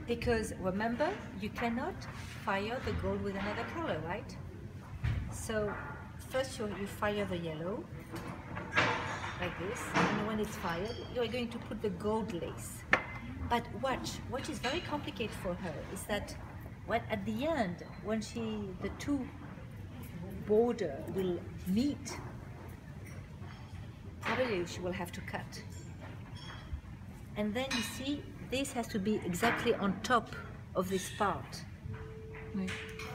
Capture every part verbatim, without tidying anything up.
Because remember, you cannot fire the gold with another color, right? So first you, you fire the yellow, like this, and when it's fired, you are going to put the gold lace. But watch, what is very complicated for her is that when at the end, when she, the two border will meet, probably she will have to cut. And then you see, this has to be exactly on top of this part. Oui.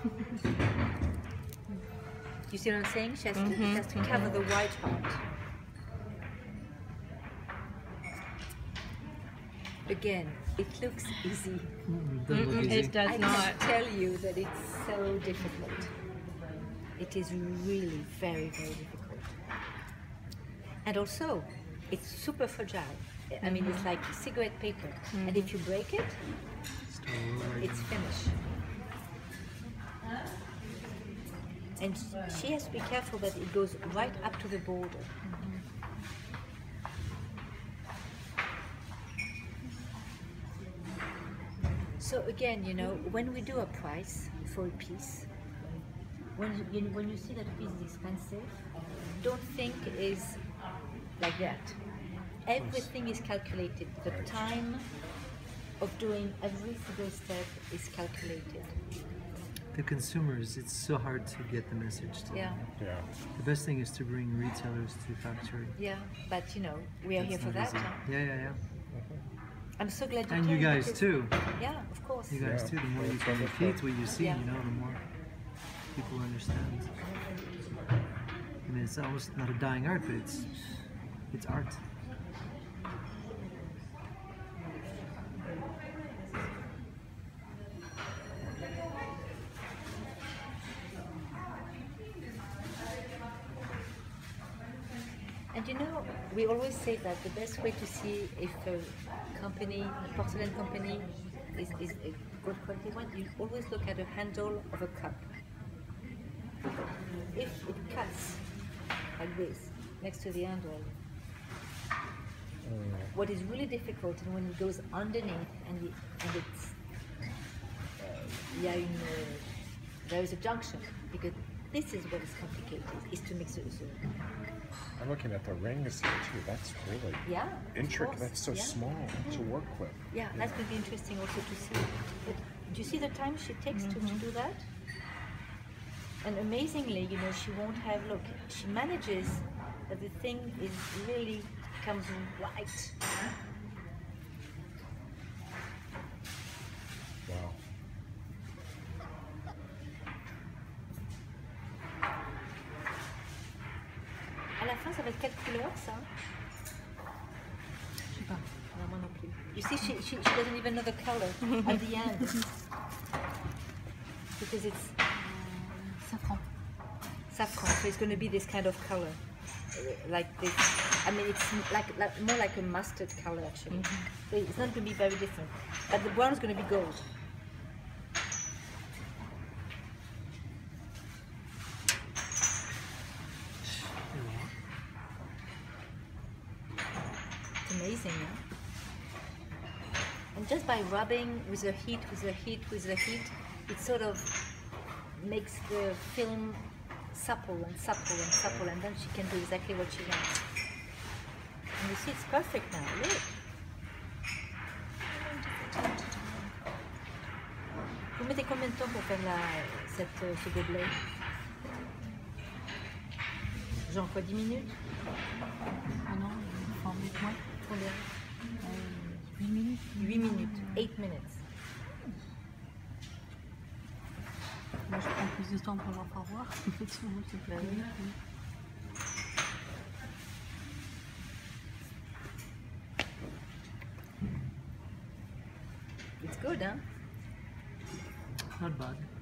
You see what I'm saying? She has to, Mm-hmm. it has to cover the white part. Again, it looks easy. Mm, doesn't look Mm-mm, easy. it does I not. can tell you that it's so difficult. It is really very, very difficult. And also, it's super fragile. I mean, it's like cigarette paper. Mm-hmm. And if you break it, Start all over it's again. finished. And she has to be careful that it goes right up to the border. So again, you know, when we do a price for a piece, when you, when you see that a piece is expensive, don't think it is like that. Everything is calculated. The time of doing every single step is calculated. The consumers, it's so hard to get the message to Yeah, them. Yeah. The best thing is to bring retailers to factory. yeah. But you know, we are here That's for not that. easy. Huh? Yeah, yeah, yeah. I'm so glad you And you came guys because- too. Yeah, of course. You guys Yeah. too. The more you That's can wonderful. repeat what you see, Yeah. you know, the more people understand. I mean, it's almost not a dying art, but it's it's art. And you know, we always say that the best way to see if a company, a porcelain company, is, is a good quality one, you always look at the handle of a cup. If it cuts like this, next to the handle, what is really difficult is when it goes underneath and, the, and it's, uh, il y a une, there is a junction, because this is what is complicated, is to mix it. So, I'm looking at the rings here too. That's really yeah, of intricate. course, That's so yeah. small to work with. Yeah, that's going to be interesting also to see. But do you see the time she takes to, to do that? And amazingly, you know, she won't have, look, she manages that the thing is really comes right. Wow. À la fin, ça va être quelle couleur, ça? Je sais pas. Non, moi non plus. You see, she, she, she doesn't even know the color at the end. Because it's Safran. saffron, so it's going to be this kind of color. Uh, Like this. I mean, it's like, like more like a mustard color, actually. So it's not going to be very different. But the brown is going to be gold. It's amazing, yeah? And just by rubbing with the heat, with the heat, with the heat, it sort of makes the film supple and supple and supple, and then she can do exactly what she wants. And you see, it's perfect now, look. Vous mettez combien de temps pour faire la, cette, euh, ce gobelet? Genre quoi, dix minutes? Ah non, enfin, moins. Combien? Euh, huit minutes. huit minutes, eight minutes. Moi, je prends plus de temps pour leur faire voir. Sinon, c'est plus Bah oui. vite, oui. It's good, huh? Not bad.